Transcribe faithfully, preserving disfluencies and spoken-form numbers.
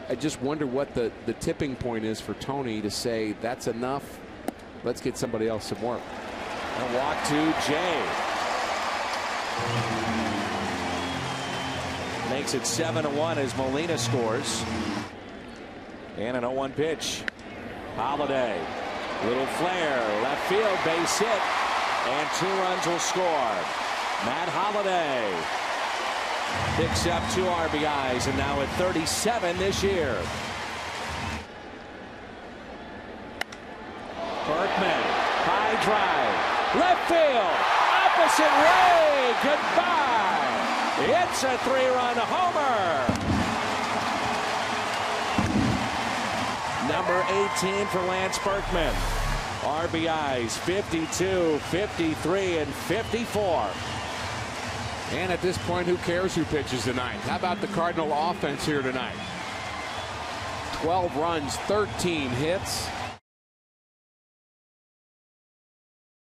I just wonder what the, the tipping point is for Tony to say that's enough. Let's get somebody else some work. And walk to Jay. Makes it seven to one as Molina scores. And an oh one pitch. Holiday. Little flare. Left field. Base hit. And two runs will score. Matt Holiday picks up two R B Is and now at thirty-seven this year. Berkman. High drive. Left field. Opposite way. Goodbye. It's a three-run homer. Number eighteen for Lance Berkman. R B Is fifty-two, fifty-three, and fifty-four. And at this point, who cares who pitches tonight? How about the Cardinal offense here tonight? twelve runs, thirteen hits.